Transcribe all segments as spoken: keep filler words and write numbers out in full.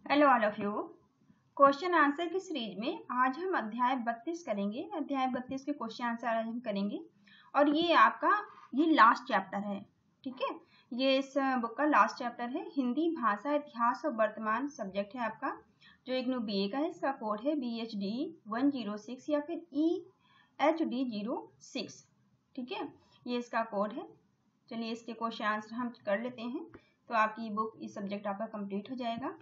Hello all of you. Question answer की series में आज हम अध्याय बत्तीस करेंगे। अध्याय बत्तीस के क्वेश्चन आंसर आज हम करेंगे और ये आपका ये लास्ट चैप्टर है। ठीक है, ये इस बुक का लास्ट चैप्टर है। हिंदी भाषा इतिहास और वर्तमान सब्जेक्ट है आपका, जो इग्नू बी ए का है। इसका कोड है B H D one zero six या फिर E H D zero six. ठीक है, ये इसका कोड है। चलिए इसके क्वेश्चन आंसर हम कर लेते हैं तो आपकी बुक इस सब्जेक्ट आपका कंप्लीट हो जाएगा।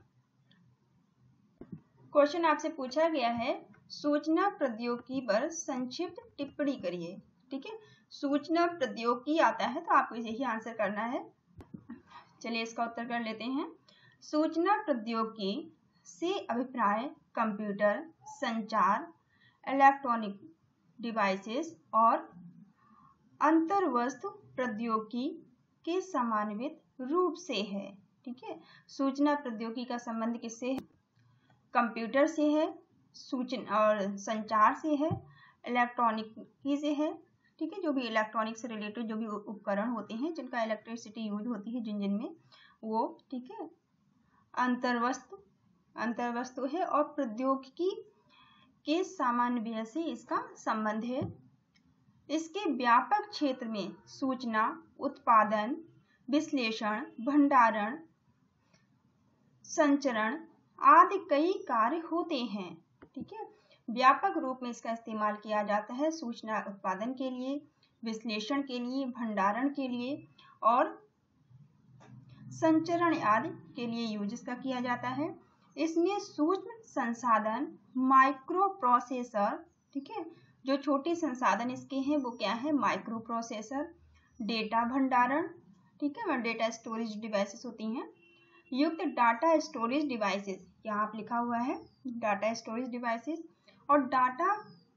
क्वेश्चन आपसे पूछा गया है, सूचना प्रौद्योगिकी पर संक्षिप्त टिप्पणी करिए। ठीक है, सूचना प्रौद्योगिकी आता है तो आपको यही आंसर करना है। चलिए इसका उत्तर कर लेते हैं। सूचना प्रौद्योगिकी से अभिप्राय कंप्यूटर, संचार, इलेक्ट्रॉनिक डिवाइसेस और अंतर्वस्तु प्रौद्योगिकी के समन्वित रूप से है। ठीक है, सूचना प्रौद्योगिकी का संबंध किससे है? कंप्यूटर से है, सूचना और संचार से है, इलेक्ट्रॉनिक से है। ठीक है, जो भी इलेक्ट्रॉनिक से रिलेटेड जो भी उपकरण होते हैं जिनका इलेक्ट्रिसिटी यूज होती है जिन जिन में वो। ठीक है, अंतर्वस्तु अंतर्वस्तु है और प्रौद्योगिकी के सामान्य से इसका संबंध है। इसके व्यापक क्षेत्र में सूचना उत्पादन, विश्लेषण, भंडारण, संचरण आदि कई कार्य होते हैं। ठीक है, व्यापक रूप में इसका इस्तेमाल किया जाता है सूचना उत्पादन के लिए, विश्लेषण के लिए, भंडारण के लिए और संचरण आदि के लिए यूज इसका किया जाता है। इसमें सूक्ष्म संसाधन, माइक्रो प्रोसेसर, ठीक है, जो छोटे संसाधन इसके हैं वो क्या है? माइक्रो प्रोसेसर, डेटा भंडारण, ठीक है, डेटा स्टोरेज डिवाइसेस होती हैं, युक्त डाटा स्टोरेज डिवाइसेस, यहाँ आप लिखा हुआ है डाटा स्टोरेज डिवाइसेस, और डाटा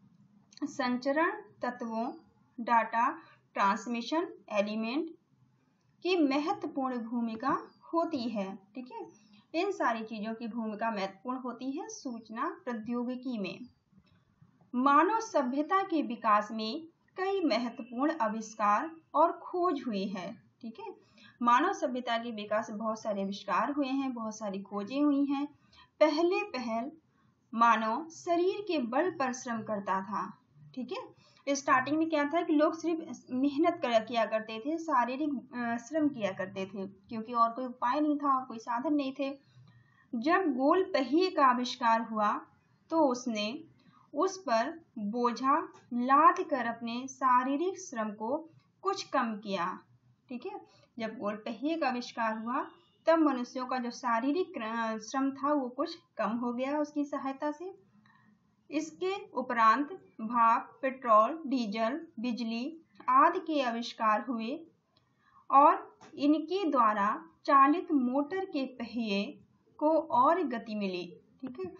संचरण तत्वों, डाटा ट्रांसमिशन एलिमेंट की महत्वपूर्ण भूमिका होती है। ठीक है, इन सारी चीजों की भूमिका महत्वपूर्ण होती है सूचना प्रौद्योगिकी में। मानव सभ्यता के विकास में कई महत्वपूर्ण आविष्कार और खोज हुई है। ठीक है, मानव सभ्यता के विकास में बहुत सारे आविष्कार हुए हैं, बहुत सारी खोजें हुई हैं। पहले पहल मानव शरीर के बल पर श्रम करता था। ठीक है, स्टार्टिंग में क्या था कि लोग सिर्फ मेहनत कर किया करते थे, शारीरिक श्रम किया करते थे, क्योंकि और कोई उपाय नहीं था और कोई साधन नहीं थे। जब गोल पहिए का आविष्कार हुआ तो उसने उस पर बोझा लाद कर अपने शारीरिक श्रम को कुछ कम किया। ठीक है, जब गोल पहिए का आविष्कार हुआ तब मनुष्यों का जो शारीरिक श्रम था वो कुछ कम हो गया उसकी सहायता से। इसके उपरांत भाप, पेट्रोल, डीजल, बिजली आदि के आविष्कार हुए और इनके द्वारा चालित मोटर के पहिए को और गति मिली। ठीक है,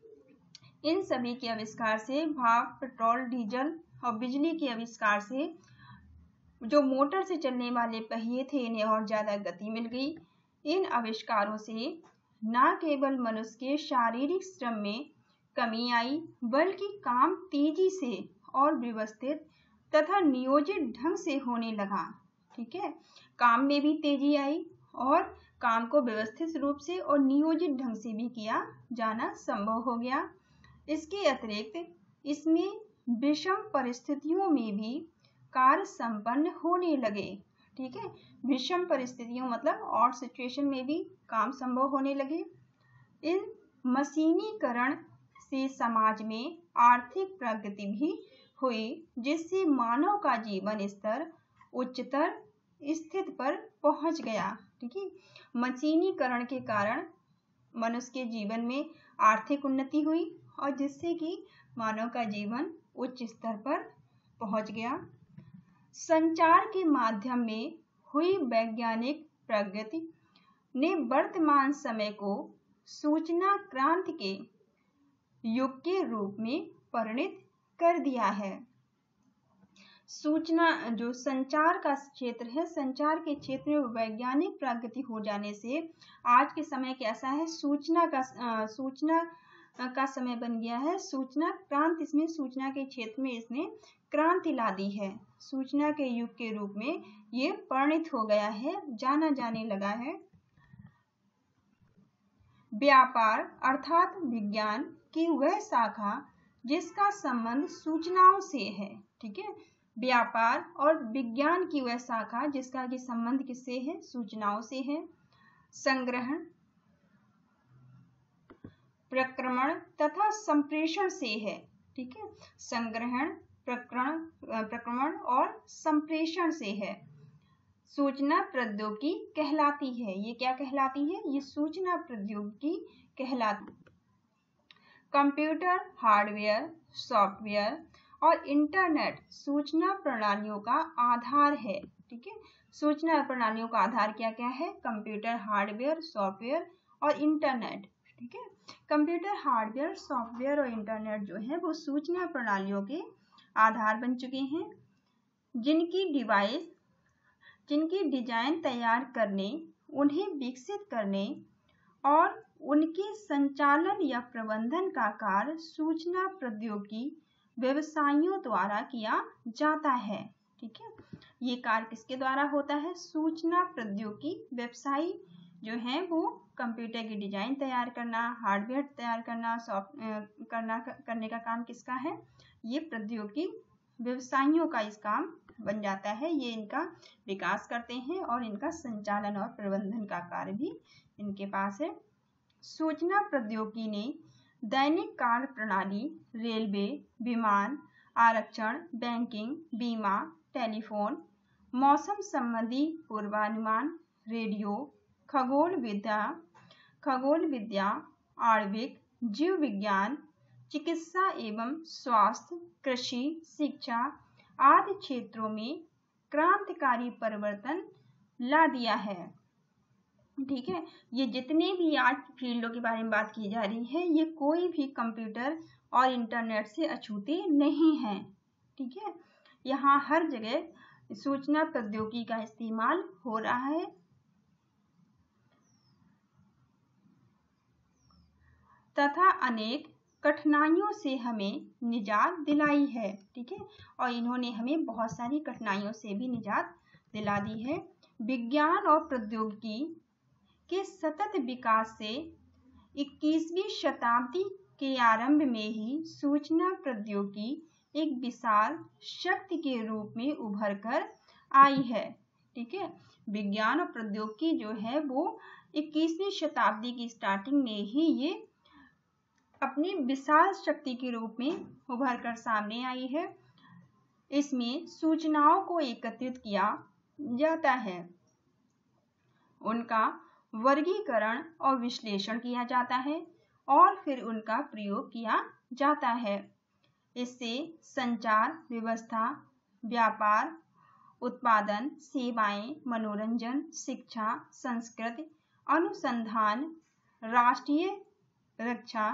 इन सभी के आविष्कार से, भाप, पेट्रोल, डीजल और बिजली के आविष्कार से जो मोटर से चलने वाले पहिए थे इन्हें और ज्यादा गति मिल गई। इन आविष्कारों से न केवल मनुष्य के शारीरिक श्रम में कमी आई बल्कि काम तेजी से और व्यवस्थित तथा नियोजित ढंग से होने लगा। ठीक है, काम में भी तेजी आई और काम को व्यवस्थित रूप से और नियोजित ढंग से भी किया जाना संभव हो गया। इसके अतिरिक्त इसमें विषम परिस्थितियों में भी कार्य संपन्न होने लगे। ठीक है, विषम परिस्थितियों मतलब और सिचुएशन में भी काम संभव होने लगे। इन मशीनीकरण से समाज में आर्थिक प्रगति भी हुई जिससे मानव का जीवन स्तर उच्चतर स्थिति पर पहुंच गया। ठीक है, मशीनीकरण के कारण मनुष्य के जीवन में आर्थिक उन्नति हुई और जिससे कि मानव का जीवन उच्च स्तर पर पहुंच गया। संचार के माध्यम में हुई वैज्ञानिक प्रगति ने वर्तमान समय को सूचना क्रांति के युग के रूप में परिणित कर दिया है। सूचना जो संचार का क्षेत्र है, संचार के क्षेत्र में वैज्ञानिक प्रगति हो जाने से आज के समय कैसा है? सूचना का आ, सूचना का समय बन गया है। सूचना क्रांति, इसमें सूचना के क्षेत्र में इसने क्रांति ला दी है। सूचना के युग के रूप में ये परिणित हो गया है, जाना जाने लगा है। व्यापार अर्थात विज्ञान की वह शाखा जिसका संबंध सूचनाओं से है। ठीक है, व्यापार और विज्ञान की वह शाखा जिसका कि संबंध किससे है? सूचनाओं से है। संग्रहण, प्रक्रमण तथा संप्रेषण से है। ठीक है, संग्रहण, प्रकरण प्रक्रमण और संप्रेषण से है। सूचना प्रौद्योगिकी कहलाती है। ये क्या कहलाती है? ये सूचना प्रौद्योगिकी कहलाती। कंप्यूटर, हार्डवेयर, सॉफ्टवेयर और इंटरनेट सूचना प्रणालियों का आधार है। ठीक है, सूचना प्रणालियों का आधार क्या क्या है? कंप्यूटर, हार्डवेयर, सॉफ्टवेयर और इंटरनेट। ठीक है, कंप्यूटर, हार्डवेयर, सॉफ्टवेयर और इंटरनेट जो है वो सूचना प्रणालियों के आधार बन चुके हैं, जिनकी डिवाइस जिनकी डिजाइन तैयार करने, उन्हें विकसित करने और उनके संचालन या प्रबंधन का कार्य सूचना प्रौद्योगिकी व्यवसायियों द्वारा किया जाता है। ठीक है, ये कार्य किसके द्वारा होता है? सूचना प्रौद्योगिकी व्यवसायी जो है वो कंप्यूटर की डिजाइन तैयार करना, हार्डवेयर तैयार करना, सॉफ्ट करना करने का काम किसका है? ये प्रौद्योगिकी व्यवसायियों का इस काम बन जाता है। ये इनका विकास करते हैं और इनका संचालन और प्रबंधन का कार्य भी इनके पास है। सूचना प्रौद्योगिकी ने दैनिक कार्य प्रणाली, रेलवे, विमान, आरक्षण, बैंकिंग, बीमा, टेलीफोन, मौसम संबंधी पूर्वानुमान, रेडियो, खगोल विद्या खगोल विद्या आणविक, जीव विज्ञान, चिकित्सा एवं स्वास्थ्य, कृषि, शिक्षा आदि क्षेत्रों में क्रांतिकारी परिवर्तन ला दिया है। ठीक है, ये जितने भी आज फील्डों के बारे में बात की जा रही है, ये कोई भी कंप्यूटर और इंटरनेट से अछूते नहीं हैं। ठीक है, यहाँ हर जगह सूचना प्रौद्योगिकी का इस्तेमाल हो रहा है। तथा अनेक कठिनाइयों से हमें निजात दिलाई है। ठीक है, और इन्होंने हमें बहुत सारी कठिनाइयों से भी निजात दिला दी है। विज्ञान और प्रौद्योगिकी के सतत विकास से इक्कीसवीं शताब्दी के आरंभ में ही सूचना प्रौद्योगिकी एक विशाल शक्ति के रूप में उभर कर आई है। ठीक है, विज्ञान और प्रौद्योगिकी जो है वो इक्कीसवीं शताब्दी की स्टार्टिंग में ही ये अपनी विशाल शक्ति के रूप में उभर कर सामने आई है। इसमें सूचनाओं को एकत्रित किया जाता है, उनका वर्गीकरण और विश्लेषण किया जाता है और फिर उनका प्रयोग किया जाता है। इससे संचार व्यवस्था, व्यापार, उत्पादन, सेवाएं, मनोरंजन, शिक्षा, संस्कृति, अनुसंधान, राष्ट्रीय रक्षा,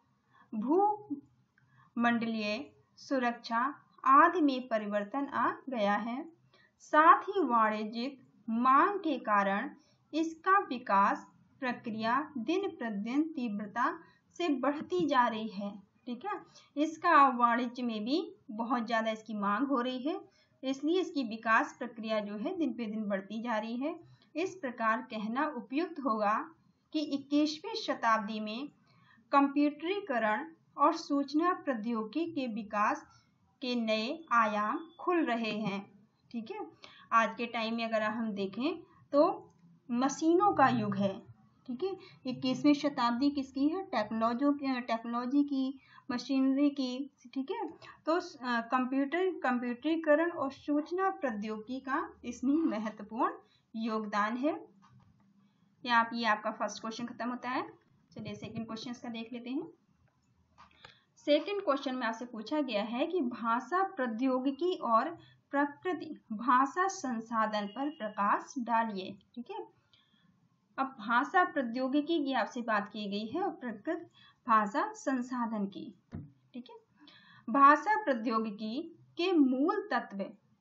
भूमंडलीय सुरक्षा आदि में परिवर्तन आ गया है। साथ ही वाणिज्यिक मांग के कारण इसका विकास प्रक्रिया दिन प्रतिदिन तीव्रता से बढ़ती जा रही है। ठीक है, इसका वाणिज्य में भी बहुत ज़्यादा इसकी मांग हो रही है, इसलिए इसकी विकास प्रक्रिया जो है दिन पे दिन बढ़ती जा रही है। इस प्रकार कहना उपयुक्त होगा कि इक्कीसवीं शताब्दी में कंप्यूटरीकरण और सूचना प्रौद्योगिकी के विकास के नए आयाम खुल रहे हैं। ठीक है, आज के टाइम में अगर हम देखें तो मशीनों का युग है। ठीक है, इक्कीसवीं शताब्दी किसकी है? टेक्नोलॉजी टेक्नोलॉजी की, मशीनरी की। ठीक है, तो कंप्यूटर कंप्यूटरीकरण और सूचना प्रौद्योगिकी का इसमें महत्वपूर्ण योगदान है। यहाँ आप ये आपका फर्स्ट क्वेश्चन खत्म होता है। चलिए सेकंड क्वेश्चन का देख लेते हैं। सेकंड क्वेश्चन में आपसे पूछा गया है कि भाषा प्रौद्योगिकी और प्रकृति भाषा संसाधन पर प्रकाश डालिए। ठीक है, अब भाषा प्रौद्योगिकी की आपसे बात की गई है और प्रकृति भाषा संसाधन की। ठीक है, भाषा प्रौद्योगिकी के मूल तत्व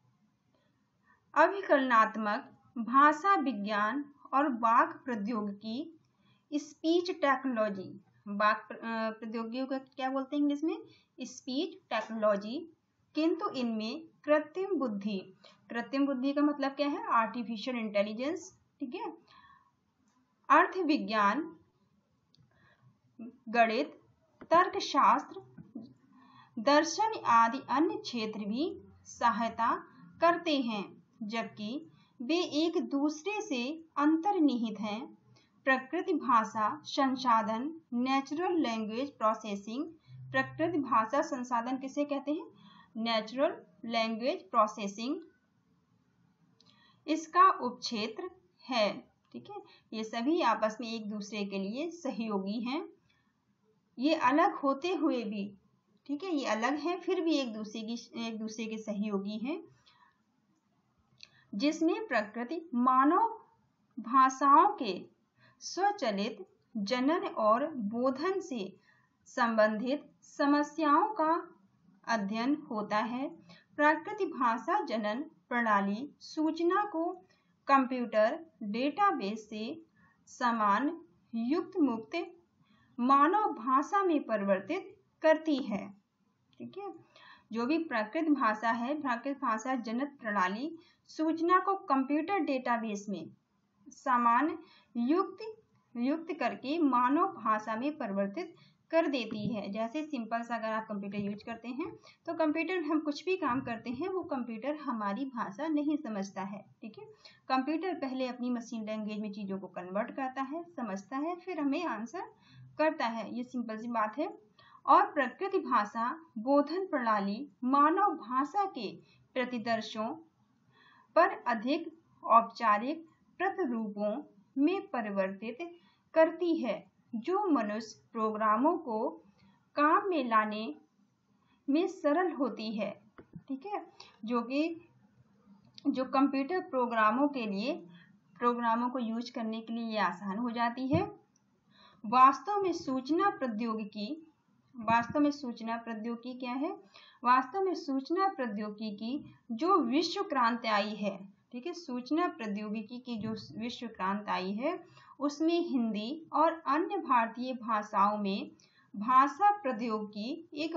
अभिकलनात्मक भाषा विज्ञान और वाक प्रौद्योगिकी, स्पीच टेक्नोलॉजी। वाक प्रौद्योगिकी को क्या बोलते हैं इंग्लिश में? Speech technology. किंतु इनमें कृत्रिम बुद्धि, कृत्रिम बुद्धि का मतलब क्या है? Artificial intelligence. ठीक है, अर्थ विज्ञान, गणित, तर्कशास्त्र, दर्शन आदि अन्य क्षेत्र भी सहायता करते हैं, जबकि वे एक दूसरे से अंतर्निहित हैं। प्रकृति भाषा संसाधन, नेचुरल लैंग्वेज प्रोसेसिंग। प्रकृति भाषा संसाधन किसे कहते हैं? नेचुरल लैंग्वेज प्रोसेसिंग इसका उपक्षेत्र है। ठीक है, ये सभी आपस में एक दूसरे के लिए सहयोगी हैं। ये अलग होते हुए भी, ठीक है, ये अलग हैं फिर भी एक दूसरे की एक दूसरे के सहयोगी हैं, जिसमें प्रकृति मानव भाषाओं के स्वचालित जनन और बोधन से संबंधित समस्याओं का अध्ययन होता है। प्राकृतिक भाषा जनन प्रणाली सूचना को कंप्यूटर डेटाबेस से समान युक्त मुक्त मानव भाषा में परिवर्तित करती है। ठीक है, जो भी प्राकृत भाषा है, प्राकृत भाषा जनक प्रणाली सूचना को कंप्यूटर डेटाबेस में समान युक्त युक्त करके मानव भाषा में परिवर्तित कर देती है। जैसे सिंपल सा अगर आप कंप्यूटर यूज करते हैं तो कंप्यूटर हम कुछ भी काम करते हैं, वो कंप्यूटर हमारी भाषा नहीं समझता है। ठीक है, कंप्यूटर पहले अपनी मशीन लैंग्वेज में चीज़ों को कन्वर्ट करता है, समझता है, फिर हमें आंसर करता है। ये सिंपल सी बात है। और प्रकृति भाषा बोधन प्रणाली मानव भाषा के प्रतिदर्शों पर अधिक औपचारिक प्रतिरूपों में परिवर्तित करती है, जो मनुष्य प्रोग्रामों को काम में लाने में सरल होती है। ठीक है, जो कि जो कंप्यूटर प्रोग्रामों के लिए प्रोग्रामों को यूज करने के लिए ये आसान हो जाती है। वास्तव में सूचना प्रौद्योगिकी वास्तव में सूचना प्रौद्योगिकी क्या है? वास्तव में सूचना प्रौद्योगिकी जो विश्व क्रांति आई है, ठीक है, सूचना प्रौद्योगिकी की जो विश्व क्रांति आई है, उसमें हिंदी और अन्य भारतीय भाषाओं में भाषा प्रौद्योगिकी एक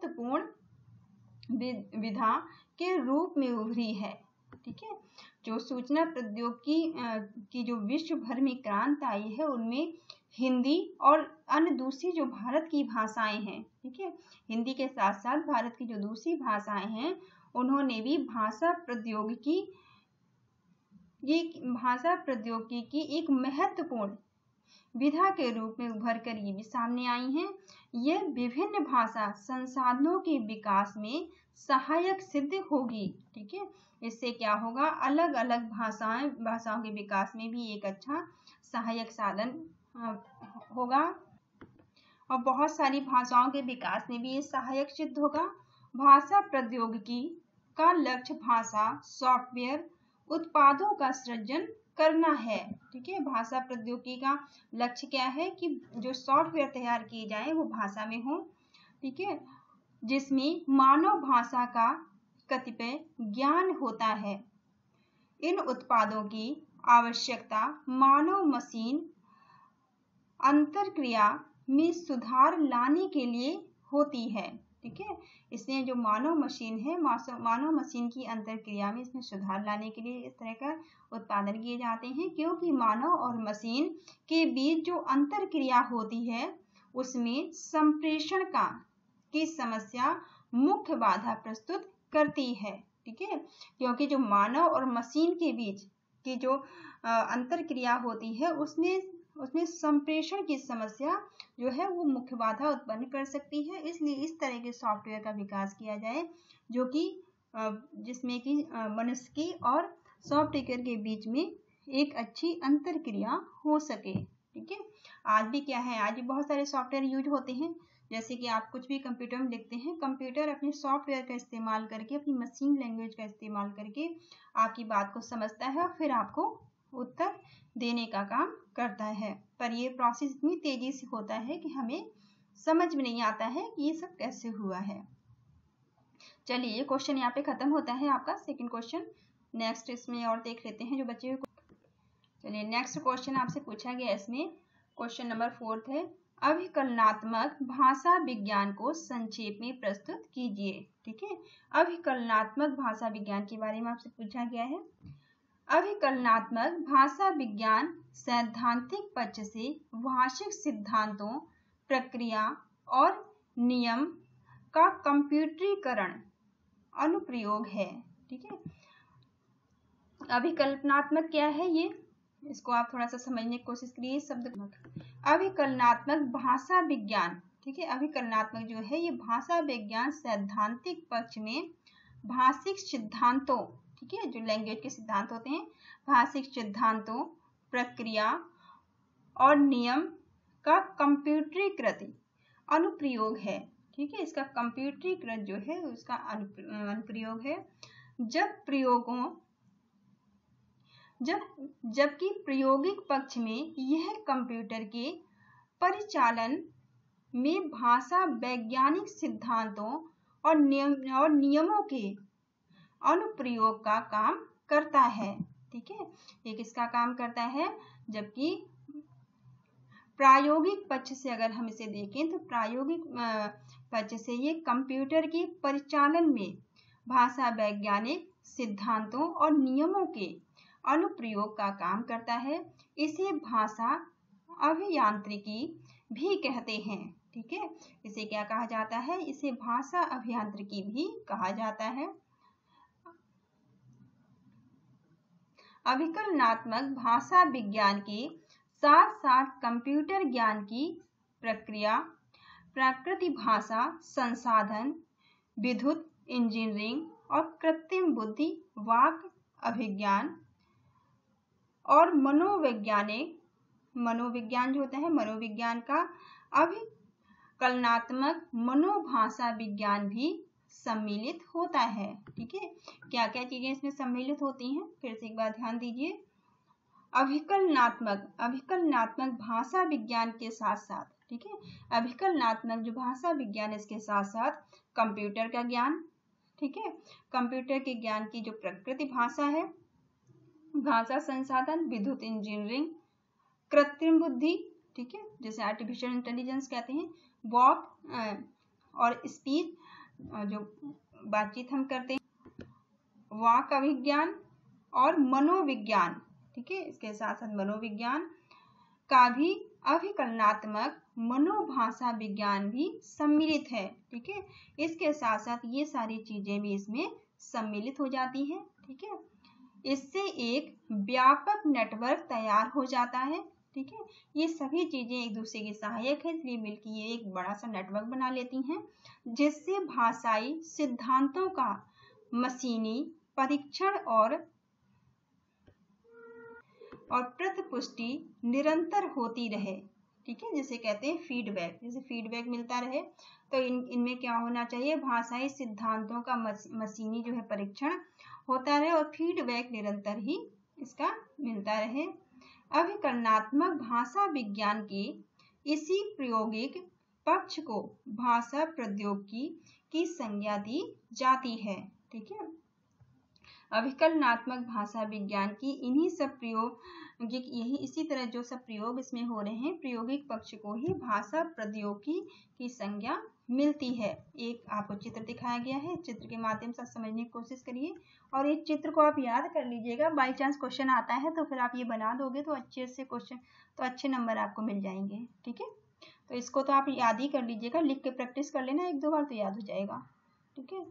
महत्वपूर्ण विधा के रूप में उभरी है। ठीक है, जो सूचना प्रौद्योगिकी की जो विश्व भर में क्रांति आई है, उनमें हिंदी और अन्य दूसरी जो भारत की भाषाएं हैं, ठीक है, हिंदी के साथ साथ भारत की जो दूसरी भाषाएं हैं, उन्होंने भी भाषा प्रौद्योगिकी ये भाषा प्रौद्योगिकी की एक महत्वपूर्ण विधा के रूप में उभर कर ये भी सामने आई हैं। यह विभिन्न भाषा संसाधनों के विकास में सहायक सिद्ध होगी। ठीक है, इससे क्या होगा? अलग अलग भाषाएं भाषाओं के विकास में भी एक अच्छा सहायक साधन होगा और बहुत सारी भाषाओं के विकास में भी ये सहायक सिद्ध होगा। भाषा प्रौद्योगिकी का लक्ष्य भाषा सॉफ्टवेयर उत्पादों का सृजन करना है। ठीक है, भाषा प्रौद्योगिकी का लक्ष्य क्या है कि जो सॉफ्टवेयर तैयार किए जाएं वो भाषा में हो। ठीक है, जिसमें मानव भाषा का कतिपय ज्ञान होता है। इन उत्पादों की आवश्यकता मानव मशीन अंतरक्रिया में सुधार लाने के लिए होती है। ठीक है, इसमें जो मानव मशीन है, मानव मशीन की अंतरक्रिया में इसमें सुधार लाने के लिए इस तरह का उत्पादन किए जाते हैं, क्योंकि मानव और मशीन के बीच जो अंतरक्रिया होती है उसमें संप्रेषण का की समस्या मुख्य बाधा प्रस्तुत करती है। ठीक है, क्योंकि जो मानव और मशीन के बीच की जो अंतरक्रिया होती है उसमें उसमें संप्रेषण की समस्या जो है वो मुख्य बाधा उत्पन्न कर सकती है। इसलिए इस तरह के सॉफ्टवेयर का विकास किया जाए जो कि जिसमें कि मनुष्य की और सॉफ्टवेयर के बीच में एक अच्छी अंतरक्रिया हो सके। ठीक है, आज भी क्या है, आज भी बहुत सारे सॉफ्टवेयर यूज होते हैं। जैसे कि आप कुछ भी कंप्यूटर में लिखते हैं, कंप्यूटर अपने सॉफ्टवेयर का इस्तेमाल करके, अपनी मशीन लैंग्वेज का इस्तेमाल करके आपकी बात को समझता है और फिर आपको उत्तर देने का काम करता है। पर ये प्रोसेस इतनी तेजी से होता है कि हमें समझ में नहीं आता है कि ये सब कैसे हुआ है। चलिए, ये क्वेश्चन यहाँ पे खत्म होता है आपका सेकंड क्वेश्चन। नेक्स्ट इसमें और देख लेते हैं जो बच्चे। चलिए, नेक्स्ट क्वेश्चन आपसे पूछा गया, इसमें क्वेश्चन नंबर फोर्थ है, अभिकलनात्मक भाषा विज्ञान को संक्षेप में प्रस्तुत कीजिए। ठीक है, अभिकलनात्मक भाषा विज्ञान के बारे में आपसे पूछा गया है। अभिकलनात्मक भाषा विज्ञान सैद्धांतिक पक्ष से भाषिक सिद्धांतों प्रक्रिया और नियम का कंप्यूटरीकरण अनुप्रयोग है। ठीक है, अभिकल्पनात्मक क्या है ये, इसको आप थोड़ा सा समझने की कोशिश करिए शब्द। अभिकलनात्मक भाषा विज्ञान, ठीक है, अभिकलनात्मक जो है ये भाषा विज्ञान सैद्धांतिक पक्ष में भाषिक सिद्धांतों, ठीक है, जो लैंग्वेज के सिद्धांत होते हैं, भाषिक सिद्धांतों, प्रक्रिया और नियम का कंप्यूटरीकृत अनुप्रयोग है। ठीक है, इसका कंप्यूटरीकृत जो है उसका अनुप्रयोग है। जब प्रयोगों जब जबकि प्रायोगिक पक्ष में यह कंप्यूटर के परिचालन में भाषा वैज्ञानिक सिद्धांतों और नियम और नियमों के अनुप्रयोग का काम करता है। ठीक है, ये किसका काम करता है, जबकि प्रायोगिक पक्ष से अगर हम इसे देखें तो प्रायोगिक पक्ष से ये कंप्यूटर के परिचालन में भाषा वैज्ञानिक सिद्धांतों और नियमों के अनुप्रयोग का काम करता है। इसे भाषा अभियांत्रिकी भी कहते हैं। ठीक है, इसे क्या कहा जाता है, इसे भाषा अभियांत्रिकी भी कहा जाता है। अभिकलनात्मक भाषा विज्ञान के साथ साथ कंप्यूटर ज्ञान की प्रक्रिया, प्राकृतिक भाषा संसाधन, विद्युत इंजीनियरिंग और कृत्रिम बुद्धि, वाक अभिज्ञान और मनोवैज्ञानिक मनोविज्ञान जो होता है, मनोविज्ञान का अभिकलनात्मक मनोभाषा विज्ञान भी सम्मिलित होता है। ठीक है, क्या क्या चीजें इसमें सम्मिलित होती हैं, फिर से एक बार ध्यान दीजिए। अभिकलनात्मक अभिकलनात्मक भाषा विज्ञान के साथ साथ, ठीक है, अभिकलनात्मक जो भाषा विज्ञान इसके साथ साथ कंप्यूटर का ज्ञान, ठीक है, कंप्यूटर के ज्ञान की जो प्रकृति भाषा है, भाषा संसाधन, विद्युत इंजीनियरिंग, कृत्रिम बुद्धि, ठीक है, जैसे आर्टिफिशियल इंटेलिजेंस कहते हैं, वॉक और स्पीच जो बातचीत हम करते हैं, वाक अभिज्ञान और मनोविज्ञान, ठीक है, इसके साथ साथ मनोविज्ञान का भी अभिकलनात्मक मनोभाषा विज्ञान भी सम्मिलित है। ठीक है, इसके साथ साथ ये सारी चीजें भी इसमें सम्मिलित हो जाती हैं। ठीक है, इससे एक व्यापक नेटवर्क तैयार हो जाता है। ठीक है, ये सभी चीजें एक दूसरे की सहायक है, इसलिए मिलकर ये एक बड़ा सा नेटवर्क बना लेती हैं, जिससे भाषाई सिद्धांतों का मशीनी परीक्षण और और प्रतिपुष्टि निरंतर होती रहे। ठीक है, जिसे कहते हैं फीडबैक, जैसे फीडबैक मिलता रहे, तो इन इनमें क्या होना चाहिए, भाषाई सिद्धांतों का मशीनी जो है परीक्षण होता रहे और फीडबैक निरंतर ही इसका मिलता रहे। अभिकलनात्मक भाषा विज्ञान के इसी प्रायोगिक पक्ष को भाषा प्रौद्योगिकी की संज्ञा दी जाती है। ठीक है, अभिकलनात्मक भाषा विज्ञान की इन्हीं सब प्रयोग यही इसी तरह जो सब प्रयोग इसमें हो रहे हैं, प्रायोगिक पक्ष को ही भाषा प्रौद्योगिकी की संज्ञा मिलती है। एक आपको चित्र दिखाया गया है, चित्र के माध्यम से समझने की कोशिश करिए और इस चित्र को आप याद कर लीजिएगा। बाई चांस क्वेश्चन आता है तो फिर आप ये बना दोगे तो अच्छे से क्वेश्चन तो अच्छे नंबर आपको मिल जाएंगे। ठीक है, तो इसको तो आप याद ही कर लीजिएगा, लिख के प्रैक्टिस कर लेना एक दो बार तो याद हो जाएगा। ठीक है,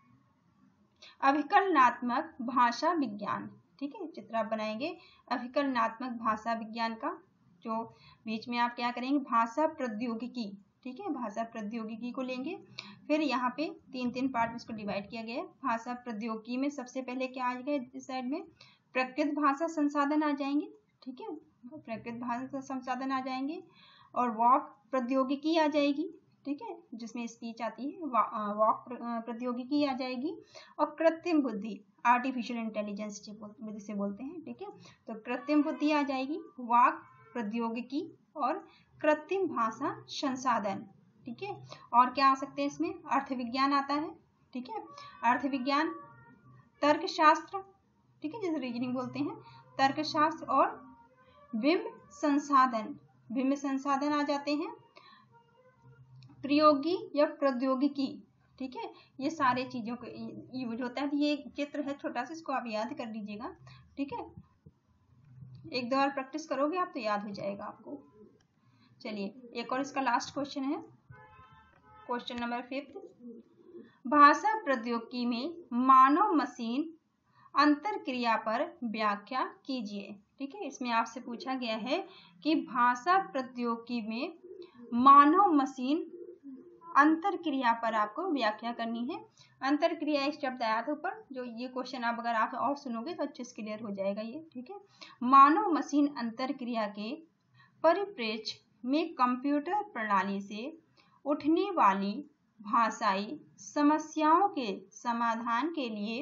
अभिकलनात्मक भाषा विज्ञान, ठीक है, चित्र आप बनाएंगे अभिकलनात्मक भाषा विज्ञान का, जो बीच में आप क्या करेंगे, भाषा प्रौद्योगिकी, ठीक है, भाषा प्रौद्योगिकी को लेंगे, फिर यहाँ पे तीन तीन पार्ट में इसको डिवाइड किया गया है। भाषा प्रौद्योगिकी में सबसे पहले क्या आ जाएगा, इस साइड में प्रकृत भाषा संसाधन आ जाएंगे। ठीक है, प्रकृत भाषा संसाधन आ जाएंगे और वाक प्रौद्योगिकी आ जाएगी। ठीक है, जिसमें स्पीच आती है, वाक प्रौद्योगिकी आ जाएगी और कृत्रिम बुद्धि, आर्टिफिशियल इंटेलिजेंस जिसे बोलते हैं। ठीक है, तो कृत्रिम बुद्धि आ जाएगी, वाक प्रौद्योगिकी और कृत्रिम भाषा संसाधन। ठीक है, और क्या आ सकते हैं इसमें, अर्थविज्ञान आता है। ठीक है, अर्थविज्ञान, तर्कशास्त्र, ठीक है, जैसे रीजनिंग बोलते हैं, तर्कशास्त्र और बिंब संसाधन, बिंब संसाधन आ जाते हैं, प्रयोगी या प्रौद्योगिकी। ठीक है, ये सारे चीजों को यूज होता है। ये चित्र है छोटा सा, इसको आप याद कर लीजिएगा। ठीक है, एक दो बार प्रैक्टिस करोगे आप तो याद हो जाएगा आपको। चलिए एक और इसका लास्ट क्वेश्चन है, क्वेश्चन नंबर फिफ्थ। भाषा प्रौद्योगिकी में मानव मशीन अंतर क्रिया पर व्याख्या कीजिए। ठीक है, इसमें आपसे पूछा गया है कि भाषा प्रौद्योगिकी में मानव मशीन अंतर क्रिया पर आपको व्याख्या करनी है। अंतर क्रिया एक शब्द आया था ऊपर, जो ये क्वेश्चन आप अगर आप और सुनोगे तो अच्छे से क्लियर हो जाएगा ये। ठीक है, मानव मशीन अंतर क्रिया के परिप्रेक्ष्य में कंप्यूटर प्रणाली से उठने वाली भाषाई समस्याओं के समाधान के लिए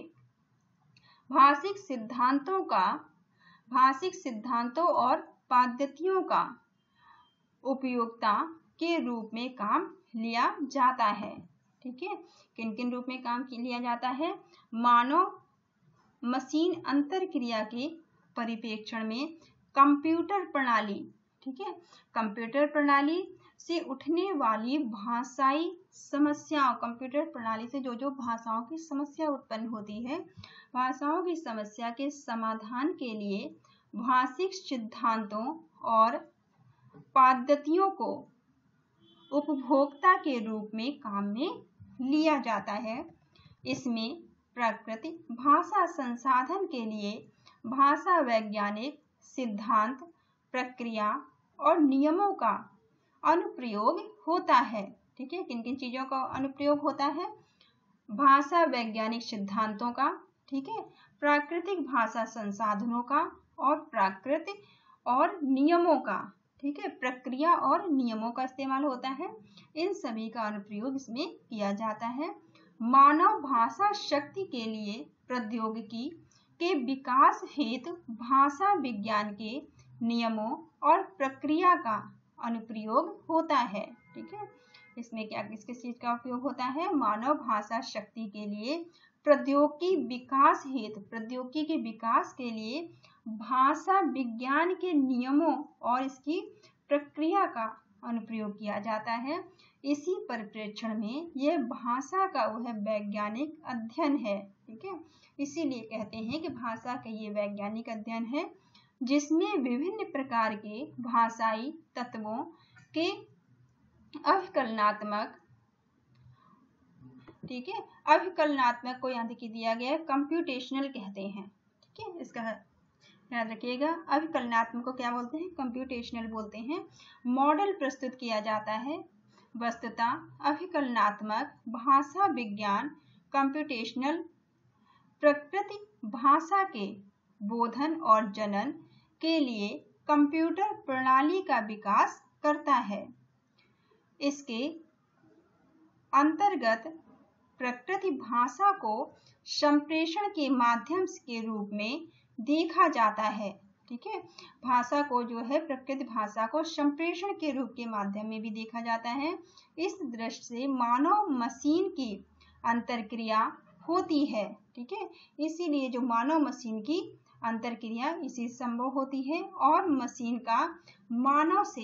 भाषिक सिद्धांतों का भाषिक सिद्धांतों और पद्धतियों का उपयोगिता के रूप में काम लिया जाता है। ठीक है, किन किन रूप में काम लिया जाता है? मानव मशीन अंतर क्रिया के परिप्रेक्ष्य में कंप्यूटर प्रणाली, ठीक है, कंप्यूटर प्रणाली से उठने वाली भाषाई समस्याओं, कंप्यूटर प्रणाली से जो जो भाषाओं की समस्या उत्पन्न होती है, भाषाओं की समस्या के समाधान के लिए भाषिक सिद्धांतों और पद्धतियों को उपभोक्ता के रूप में काम में लिया जाता है। इसमें प्राकृतिक भाषा संसाधन के लिए भाषा वैज्ञानिक सिद्धांत, प्रक्रिया और नियमों का अनुप्रयोग होता है। ठीक है, किन किन चीजों का अनुप्रयोग होता है? भाषा वैज्ञानिक सिद्धांतों का, ठीक है, प्राकृतिक भाषा संसाधनों का और प्राकृतिक और नियमों का, ठीक है, प्रक्रिया और नियमों का इस्तेमाल होता है। इन सभी का अनुप्रयोग इसमें किया जाता है। मानव भाषा शक्ति के लिए प्रौद्योगिकी के विकास हेतु भाषा विज्ञान के नियमों और प्रक्रिया का अनुप्रयोग होता है। ठीक है, इसमें क्या किस किस चीज का उपयोग होता है? मानव भाषा शक्ति के लिए प्रौद्योगिकी विकास हेतु प्रौद्योगिकी के विकास के लिए भाषा विज्ञान के नियमों और इसकी प्रक्रिया का अनुप्रयोग किया जाता है। इसी परिप्रेक्ष्य में यह भाषा का वह वैज्ञानिक अध्ययन है। ठीक है, इसीलिए कहते हैं कि भाषा का ये वैज्ञानिक अध्ययन है जिसमें विभिन्न प्रकार के भाषाई तत्वों के अभिकलनात्मक, ठीक है, अभिकलनात्मक को यहाँ देखिए दिया गया है कंप्यूटेशनल कहते हैं। ठीक है, इसका याद रखिएगा, अभिकलनात्मक को क्या बोलते हैं? कंप्यूटेशनल बोलते हैं। मॉडल प्रस्तुत किया जाता है। वस्तुतः अभिकलनात्मक भाषा विज्ञान कंप्यूटेशनल प्रकृति भाषा के बोधन और जनन के लिए कंप्यूटर प्रणाली का विकास करता है। इसके अंतर्गत प्रकृति भाषा को संप्रेषण के माध्यम के रूप में देखा जाता है। ठीक है, भाषा को जो है प्रकृति भाषा को संप्रेषण के रूप के माध्यम में भी देखा जाता है। इस दृष्टि से मानव मशीन की अंतरक्रिया होती है। ठीक है, इसीलिए जो मानव मशीन की अंतरक्रिया इसी संभव होती है और मशीन का मानव से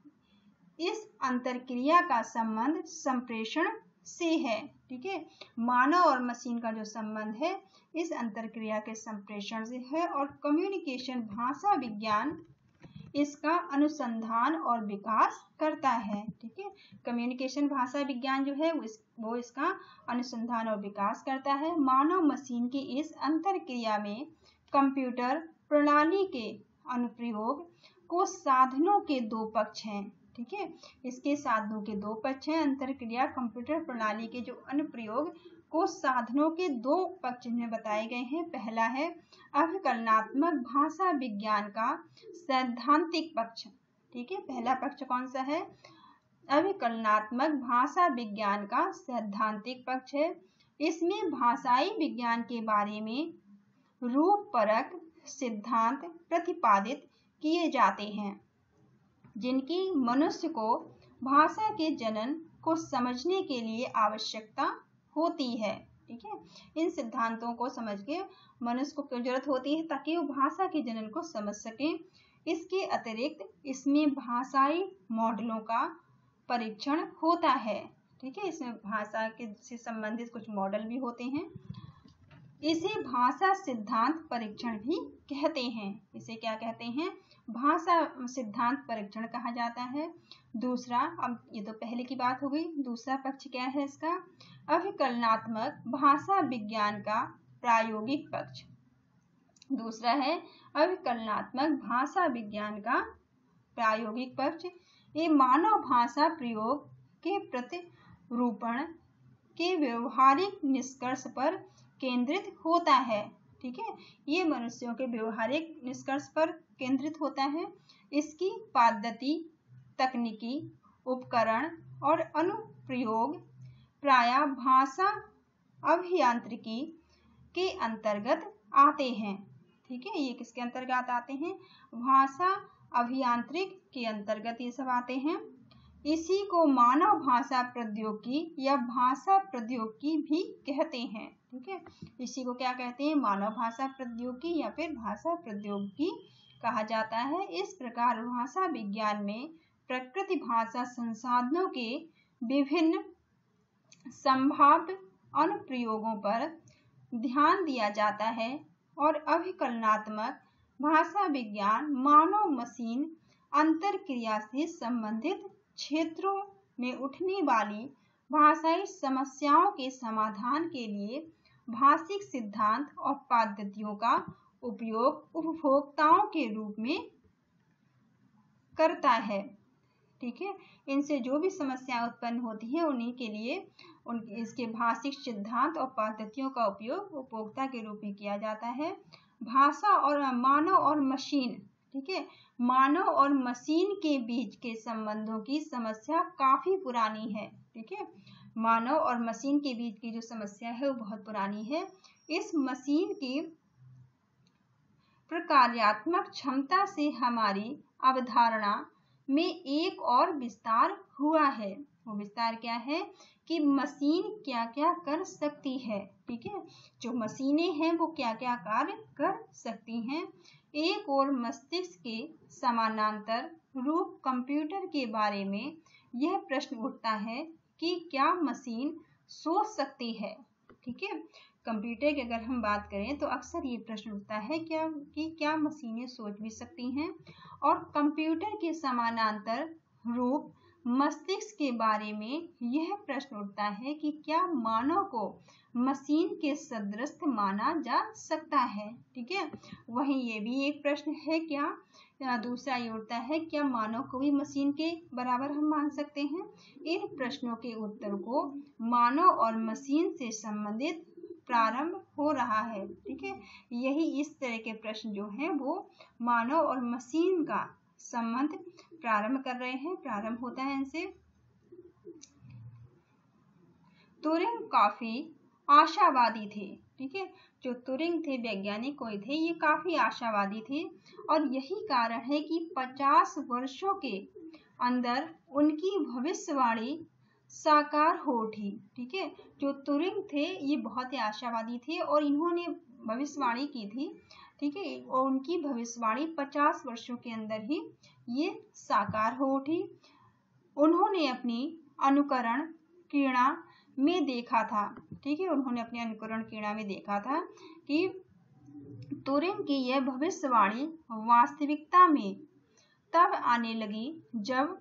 इस अंतरक्रिया का संबंध संप्रेषण से है। ठीक है, मानव और मशीन का जो संबंध है इस अंतरक्रिया के संप्रेषण से है और कम्युनिकेशन भाषा विज्ञान इसका अनुसंधान और विकास करता है। ठीक है, कम्युनिकेशन भाषा विज्ञान जो है वो इसका अनुसंधान और विकास करता है। मानव मशीन की इस अंतरक्रिया में कंप्यूटर प्रणाली के अनुप्रयोग को साधनों के दो पक्ष हैं। ठीक है, इसके साधनों के दो पक्ष हैं। अंतरक्रिया कंप्यूटर प्रणाली के जो अनुप्रयोग को साधनों के दो पक्ष में बताए गए हैं। पहला है अभिकलनात्मक भाषा विज्ञान का सैद्धांतिक पक्ष। ठीक है, पहला पक्ष कौन सा है? अभिकलनात्मक भाषा विज्ञान का सैद्धांतिक पक्ष है। इसमें भाषाई विज्ञान के बारे में रूप परक सिद्धांत प्रतिपादित किए जाते हैं जिनकी मनुष्य को भाषा के जनन को समझने के लिए आवश्यकता होती है। ठीक है, इन सिद्धांतों को समझ के मनुष्य को क्यों जरूरत होती है? ताकि वो भाषा के जनन को समझ सके। इसके अतिरिक्त इसमें भाषाई मॉडलों का परीक्षण होता है। ठीक है, इसमें भाषा के से संबंधित कुछ मॉडल भी होते हैं। इसे भाषा सिद्धांत परीक्षण भी कहते हैं। इसे क्या कहते हैं? भाषा सिद्धांत परीक्षण कहा जाता है। दूसरा, अब ये तो पहले की बात हो गई, दूसरा पक्ष क्या है इसका, अभिकलनात्मक भाषा विज्ञान का प्रायोगिक पक्ष। दूसरा है अभिकलनात्मक भाषा विज्ञान का प्रायोगिक पक्ष। ये मानव भाषा प्रयोग के प्रतिरूपण के व्यवहारिक निष्कर्ष पर केंद्रित होता है। ठीक है, ये मनुष्यों के व्यवहारिक निष्कर्ष पर केंद्रित होता है। इसकी पद्धति, तकनीकी, उपकरण और अनुप्रयोग प्रायः भाषा अभियांत्रिकी के अंतर्गत आते हैं। ठीक है, ये किसके अंतर्गत आते हैं, भाषा अभियांत्रिक के अंतर्गत ये सब आते हैं। इसी को मानव भाषा प्रौद्योगिकी या भाषा प्रौद्योगिकी भी कहते हैं। ठीक है, इसी को क्या कहते हैं, मानव भाषा प्रौद्योगिकी या फिर भाषा प्रौद्योगिकी कहा जाता है। इस प्रकार भाषा विज्ञान में प्रकृति भाषा संसाधनों के विभिन्न संभाव्य अनुप्रयोगों पर ध्यान दिया जाता है और अभिकलनात्मक भाषा विज्ञान मानव मशीन अंतरक्रिया से संबंधित क्षेत्रों में उठने वाली भाषाई समस्याओं के समाधान के लिए भाषिक सिद्धांत और पद्धतियों का उपयोग उपभोक्ताओं के रूप में करता है। ठीक है, इनसे जो भी समस्याएं उत्पन्न होती है उन्हीं के लिए उनके इसके भाषिक सिद्धांत और पद्धतियों का उपयोग उपभोक्ता के रूप में किया जाता है। भाषा और मानव और मशीन, ठीक है, मानव और मशीन के बीच के संबंधों की समस्या काफी पुरानी है। ठीक है, मानव और मशीन के बीच की जो समस्या है वो बहुत पुरानी है। इस मशीन की प्रकार्यात्मक क्षमता से हमारी अवधारणा में एक और विस्तार हुआ है। वो विस्तार क्या है कि मशीन क्या क्या कर सकती है। ठीक है, जो मशीनें हैं वो क्या क्या कार्य कर सकती हैं। एक और मस्तिष्क के समानांतर रूप कंप्यूटर के बारे में यह प्रश्न उठता है कि क्या मशीन सोच सकती है। ठीक है, कंप्यूटर की अगर हम बात करें तो अक्सर ये प्रश्न उठता है क्या कि क्या मशीनें सोच भी सकती हैं। और कंप्यूटर के समानांतर रूप मस्तिष्क के बारे में यह प्रश्न उठता है कि क्या मानव को मशीन के सदृश माना जा सकता है। ठीक है, वहीं ये भी एक प्रश्न है, क्या दूसरा ये उठता है क्या मानव को भी मशीन के बराबर हम मान सकते हैं। इन प्रश्नों के उत्तर को मानव और मशीन से संबंधित प्रारंभ हो रहा है। ठीक है, यही इस तरह के प्रश्न जो हैं वो मानव और मशीन का संबंध प्रारंभ कर रहे हैं, प्रारंभ होता है इनसे। तुरिंग काफी आशावादी थे। ठीक है, जो तुरिंग थे, वैज्ञानिक कोई थे, ये काफी आशावादी थे और यही कारण है कि पचास वर्षों के अंदर उनकी भविष्यवाणी साकार हो उठी। ठीक है, जो तुरिंग थे ये बहुत ही आशावादी थे और इन्होंने भविष्यवाणी की थी। ठीक है, और उनकी भविष्यवाणी पचास वर्षों के अंदर ही ये साकार हो उठी। उन्होंने अपनी अनुकरण किरणा में देखा था। ठीक है, उन्होंने अपने अनुकरण किरणा में देखा था कि तुरिंग की यह भविष्यवाणी वास्तविकता में तब आने लगी जब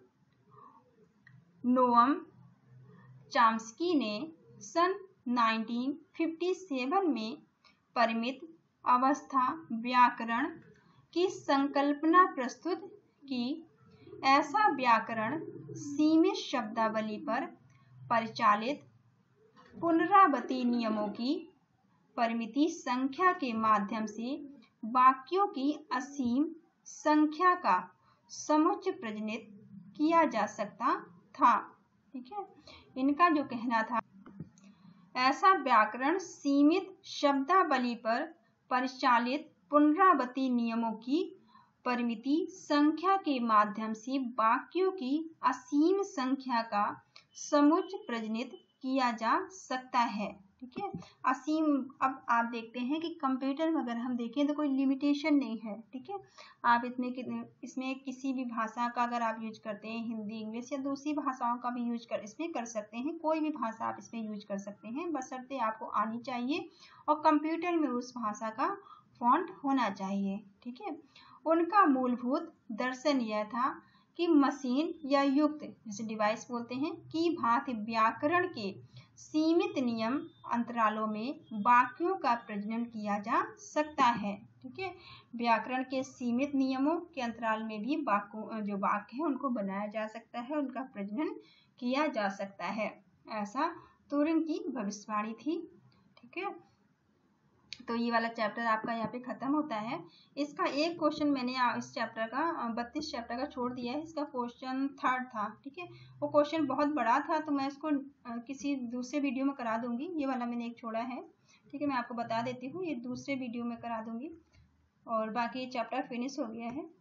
नोअम चॉम्स्की ने सन उन्नीस सौ सत्तावन में परिमित अवस्था व्याकरण की संकल्पना प्रस्तुत की। ऐसा व्याकरण सीमित शब्दावली पर परिचालित पुनरावृत्ति नियमों की परिमिति संख्या के माध्यम से वाक्यों की असीम संख्या का समुच्चय प्रजनित किया जा सकता था। ठीक है, इनका जो कहना था, ऐसा व्याकरण सीमित शब्दावली पर परिचालित पुनरावृत्ति नियमों की परिमिति संख्या के माध्यम से वाक्यों की असीम संख्या का समुच्चय प्रजनित किया जा सकता है। ठीक है, असीम, अब आप देखते हैं कि कंप्यूटर में अगर हम देखें तो कोई लिमिटेशन नहीं है। ठीक है, आप इसमें इसमें किसी भी भाषा का अगर आप यूज करते हैं, हिंदी, इंग्लिश या दूसरी भाषाओं का भी यूज कर इसमें कर सकते हैं। कोई भी भाषा आप इसमें यूज कर सकते हैं, बशर्ते आपको आनी चाहिए और कंप्यूटर में उस भाषा का फॉन्ट होना चाहिए। ठीक है, उनका मूलभूत दर्शन यह था कि मशीन या युक्त, जैसे डिवाइस बोलते हैं, की भांति व्याकरण के सीमित नियम अंतरालों में वाक्यों का प्रजनन किया जा सकता है। ठीक है, व्याकरण के सीमित नियमों के अंतराल में भी वाक्यों जो वाक्य है उनको बनाया जा सकता है, उनका प्रजनन किया जा सकता है, ऐसा ट्यूरिंग की भविष्यवाणी थी। ठीक है, तो ये वाला चैप्टर आपका यहाँ पे खत्म होता है। इसका एक क्वेश्चन मैंने इस चैप्टर का बत्तीस चैप्टर का छोड़ दिया है, इसका क्वेश्चन थर्ड था। ठीक है, वो क्वेश्चन बहुत बड़ा था तो मैं इसको किसी दूसरे वीडियो में करा दूंगी। ये वाला मैंने एक छोड़ा है। ठीक है, मैं आपको बता देती हूँ, ये दूसरे वीडियो में करा दूंगी। और बाकी चैप्टर फिनिश हो गया है।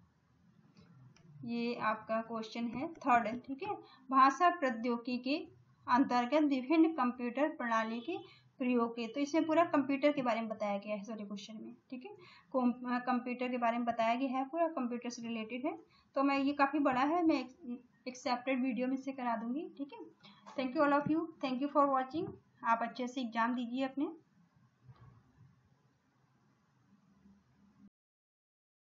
ये आपका क्वेश्चन है थर्ड। ठीक है, भाषा प्रौद्योगिकी के अंतर्गत विभिन्न कंप्यूटर प्रणाली के प्रयोग के, तो इसमें पूरा कंप्यूटर के बारे में बताया गया है सॉरी क्वेश्चन में। ठीक है, कंप्यूटर के बारे में बताया गया है, पूरा कंप्यूटर से रिलेटेड है। तो मैं ये काफ़ी बड़ा है, मैं एक, एक सेपरेट वीडियो में से करा दूंगी। ठीक है, thank you all of you, thank you for watching. आप अच्छे से एग्जाम दीजिए अपने।